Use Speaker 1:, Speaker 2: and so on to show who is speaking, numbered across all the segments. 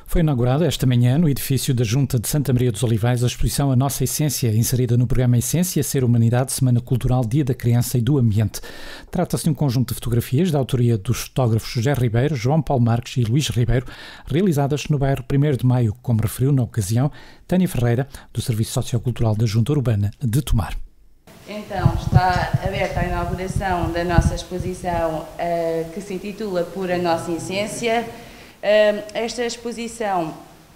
Speaker 1: Foi inaugurada esta manhã, no edifício da Junta de Santa Maria dos Olivais, a exposição A Nossa Essência, inserida no programa Essência, Ser Humanidade, Semana Cultural, Dia da Criança e do Ambiente. Trata-se de um conjunto de fotografias da autoria dos fotógrafos José Ribeiro, João Paulo Marques e Luís Ribeiro, realizadas no bairro 1º de Maio, como referiu na ocasião Tânia Ferreira, do Serviço Sociocultural da Junta Urbana de Tomar.
Speaker 2: Então, está aberta a inauguração da nossa exposição que se intitula Por a Nossa Essência. Esta exposição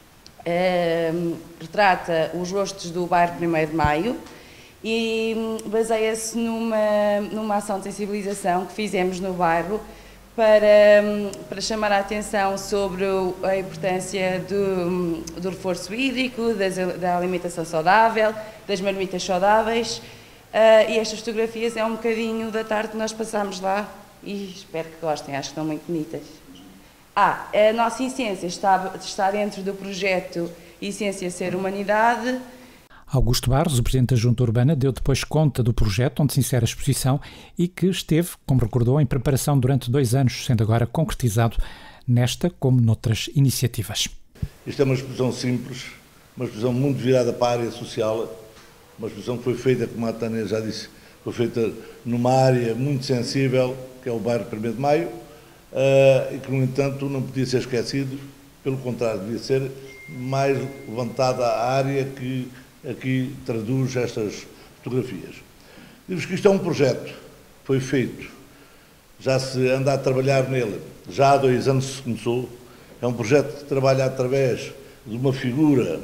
Speaker 2: retrata os rostos do bairro 1º de Maio e baseia-se numa ação de sensibilização que fizemos no bairro para chamar a atenção sobre a importância do reforço hídrico, da alimentação saudável, das marmitas saudáveis. E estas fotografias é um bocadinho da tarde que nós passamos lá e espero que gostem, acho que estão muito bonitas. A nossa essência está dentro do projeto Essência Ser Humanidade.
Speaker 1: Augusto Barros, o Presidente da Junta Urbana, deu depois conta do projeto onde se insere a exposição e que esteve, como recordou, em preparação durante 2 anos, sendo agora concretizado nesta como noutras iniciativas.
Speaker 3: Isto é uma exposição simples, uma exposição muito virada para a área social, uma exposição que foi feita, como a Tânia já disse, foi feita numa área muito sensível, que é o bairro 1º de Maio, e que, no entanto, não podia ser esquecido, pelo contrário, devia ser mais levantada a área que aqui traduz estas fotografias. Digo-vos que isto é um projeto que foi feito, já se anda a trabalhar nele, já há 2 anos se começou, é um projeto que trabalha através de uma figura,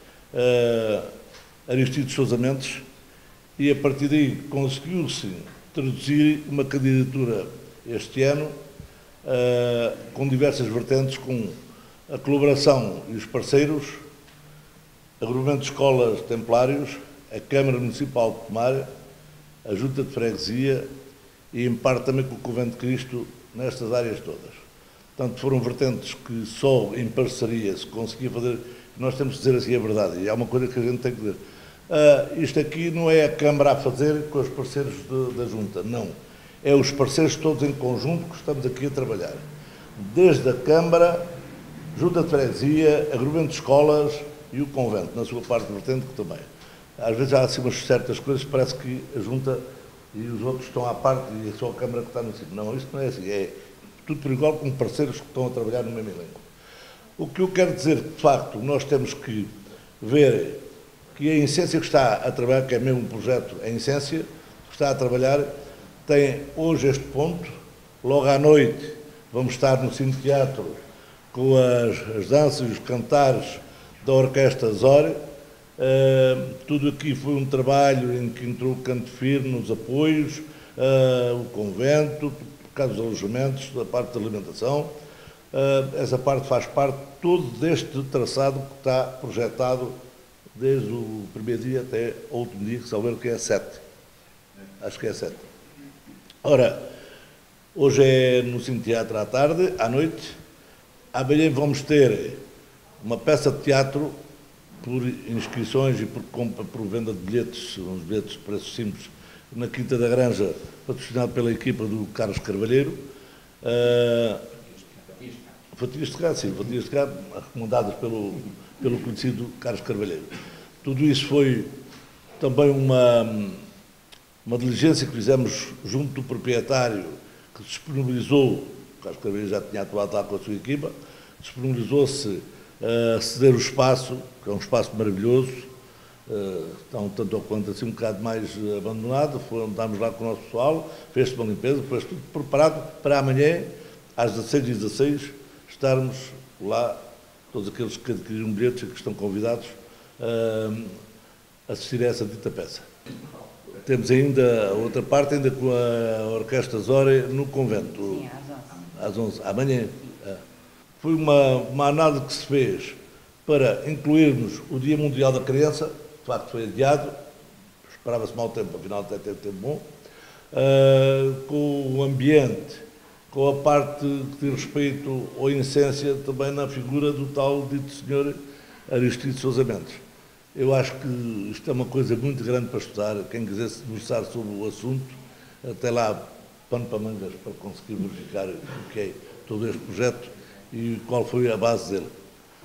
Speaker 3: Aristides Sousa Mendes, e a partir daí conseguiu-se traduzir uma candidatura este ano, com diversas vertentes, com a colaboração e os parceiros, agrupamento de escolas templários, a Câmara Municipal de Tomar, a Junta de Freguesia e, em parte, também com o Convento de Cristo, nestas áreas todas. Portanto, foram vertentes que só em parceria se conseguia fazer. Nós temos de dizer assim a verdade, e há uma coisa que a gente tem que dizer. Isto aqui não é a Câmara a fazer com os parceiros da Junta, não. É os parceiros todos em conjunto que estamos aqui a trabalhar. Desde a Câmara, Junta de Freguesia, agrupamento de escolas e o Convento, na sua parte vertente, que também. Às vezes há assim umas certas coisas, parece que a Junta e os outros estão à parte e é só a Câmara que está no sítio. Não, isto não é assim. É tudo por igual com parceiros que estão a trabalhar no mesmo elenco. O que eu quero dizer, de facto, nós temos que ver que a Essência que está a trabalhar, que é mesmo um projeto, a Essência, que está a trabalhar, tem hoje este ponto. Logo à noite vamos estar no Cine Teatro com as danças e os cantares da Orquestra Zor. Tudo aqui foi um trabalho em que entrou o Canto Firme nos apoios, o Convento, por causa dos alojamentos, da parte da alimentação. Essa parte faz parte todo deste traçado que está projetado desde o primeiro dia até o último dia, que salvo que é 7. Acho que é 7. Ora, hoje é no Cine Teatro à tarde, à noite. Amanhã vamos ter uma peça de teatro por inscrições e por venda de bilhetes, uns bilhetes de preço simples, na Quinta da Granja, patrocinado pela equipa do Carlos Carvalheiro. Fatias de cá, sim, fatias de cá, recomendadas pelo conhecido Carlos Carvalheiro. Tudo isso foi também uma diligência que fizemos junto do proprietário, que disponibilizou, o Carlos Carvalheiro já tinha atuado lá com a sua equipa, disponibilizou-se a ceder o espaço, que é um espaço maravilhoso, estão tanto ou quanto assim um bocado mais abandonado, andámos lá com o nosso pessoal, fez-se uma limpeza, depois tudo preparado para amanhã, às 16h16, estarmos lá, todos aqueles que adquiriram bilhetes e que estão convidados a assistir a essa dita peça. Temos ainda a outra parte, ainda com a Orquestra Zora no Convento.
Speaker 2: Sim,
Speaker 3: às 11. Amanhã. Foi uma análise que se fez para incluirmos o Dia Mundial da Criança, de facto foi adiado, esperava-se mau tempo, afinal até teve tempo bom, com o ambiente, com a parte que diz respeito à essência também na figura do tal dito senhor Aristides Sousa Mendes. Eu acho que isto é uma coisa muito grande para estudar, quem quiser se debruçar sobre o assunto, até lá pano para mangas para conseguir verificar o que é todo este projeto e qual foi a base dele.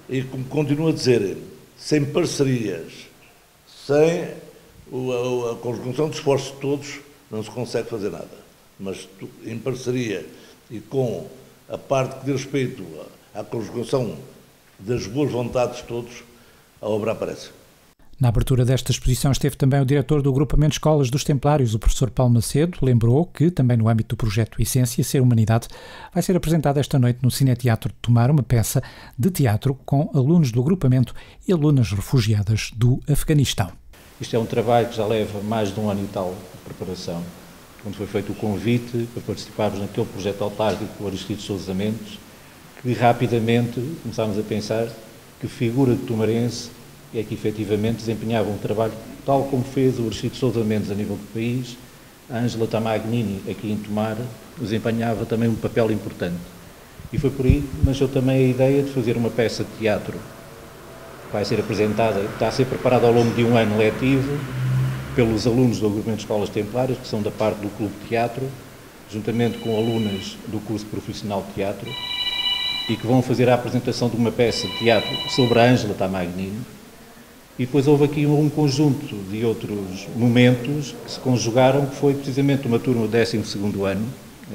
Speaker 3: E como continuo a dizer, sem parcerias, sem a conjugação de esforços de todos, não se consegue fazer nada. Mas em parceria e com a parte que diz respeito à conjugação das boas vontades de todos, a obra aparece.
Speaker 1: Na abertura desta exposição esteve também o diretor do Agrupamento de Escolas dos Templários, o professor Paulo Macedo. Lembrou que, também no âmbito do projeto Essência Ser Humanidade, vai ser apresentada esta noite no Cineteatro de Tomar uma peça de teatro com alunos do agrupamento e alunas refugiadas do Afeganistão.
Speaker 4: Isto é um trabalho que já leva mais de um ano e tal de preparação, quando foi feito o convite para participarmos naquele projeto autárquico do Aristides Sousa Mendes, que rapidamente começámos a pensar que figura de tomarense é que efetivamente desempenhava um trabalho tal como fez o Aristides Sousa Mendes a nível do país. A Ângela Tamagnini, aqui em Tomar, desempenhava também um papel importante. E foi por aí que nasceu também a ideia de fazer uma peça de teatro que vai ser apresentada, está a ser preparada ao longo de um ano letivo pelos alunos do Agrupamento de Escolas Templárias, que são da parte do Clube de Teatro, juntamente com alunas do curso profissional de teatro, e que vão fazer a apresentação de uma peça de teatro sobre a Ângela Tamagnini. E depois houve aqui um conjunto de outros momentos que se conjugaram, que foi precisamente uma turma do 12º ano,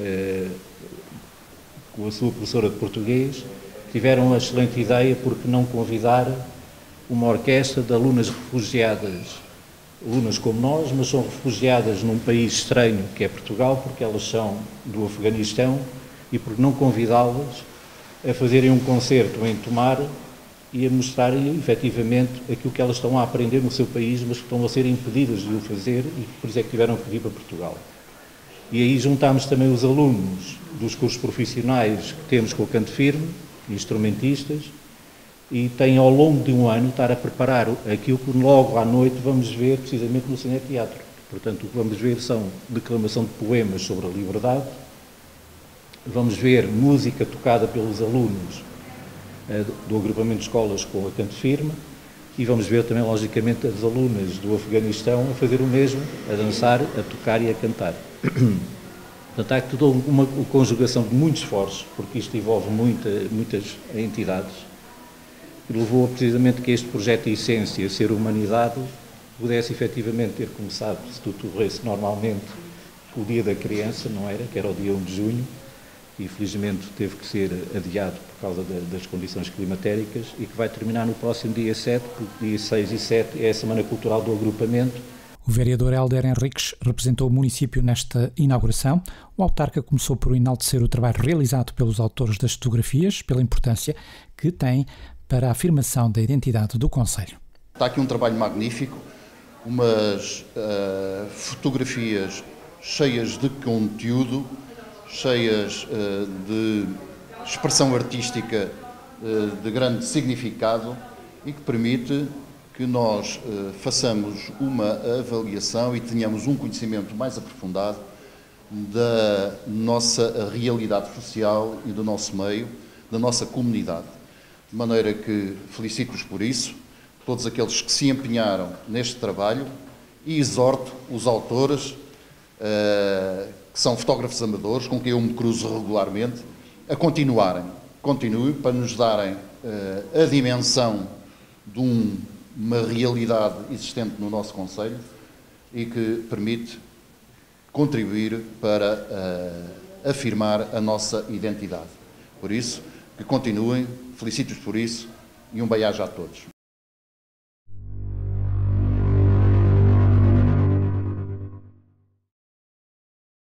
Speaker 4: com a sua professora de português, tiveram a excelente ideia porque não convidar uma orquestra de alunas refugiadas, alunas como nós, mas são refugiadas num país estranho que é Portugal, porque elas são do Afeganistão, e por não convidá-las a fazerem um concerto em Tomar e a mostrarem efetivamente aquilo que elas estão a aprender no seu país, mas que estão a ser impedidas de o fazer e por isso é que tiveram que vir para Portugal. E aí juntámos também os alunos dos cursos profissionais que temos com o Canto Firme, instrumentistas, e têm ao longo de um ano estar a preparar aquilo que logo à noite vamos ver precisamente no Cineteatro. Portanto, o que vamos ver são declamação de poemas sobre a liberdade, vamos ver música tocada pelos alunos do agrupamento de escolas com a Canto Firme e vamos ver também, logicamente, as alunas do Afeganistão a fazer o mesmo, a dançar, a tocar e a cantar. Portanto, há toda uma conjugação de muitos esforços, porque isto envolve muitas entidades, que levou precisamente que este projeto de Essência Ser Humanidade pudesse efetivamente ter começado, se tudo corresse normalmente, o Dia da Criança, não era? Que era o dia 1 de junho, e felizmente teve que ser adiado por causa das condições climatéricas e que vai terminar no próximo dia 7, porque dia 6 e 7 é a Semana Cultural do Agrupamento.
Speaker 1: O vereador Hélder Henriques representou o município nesta inauguração. O autarca começou por enaltecer o trabalho realizado pelos autores das fotografias, pela importância que tem para a afirmação da identidade do concelho.
Speaker 5: Está aqui um trabalho magnífico, umas fotografias cheias de conteúdo, cheias de expressão artística de grande significado e que permite que nós façamos uma avaliação e tenhamos um conhecimento mais aprofundado da nossa realidade social e do nosso meio, da nossa comunidade. De maneira que felicito-os por isso, todos aqueles que se empenharam neste trabalho, e exorto os autores, que são fotógrafos amadores, com quem eu me cruzo regularmente, a continuem para nos darem a dimensão de uma realidade existente no nosso concelho e que permite contribuir para afirmar a nossa identidade. Por isso, que continuem, felicito-os por isso e um bem-aja a todos.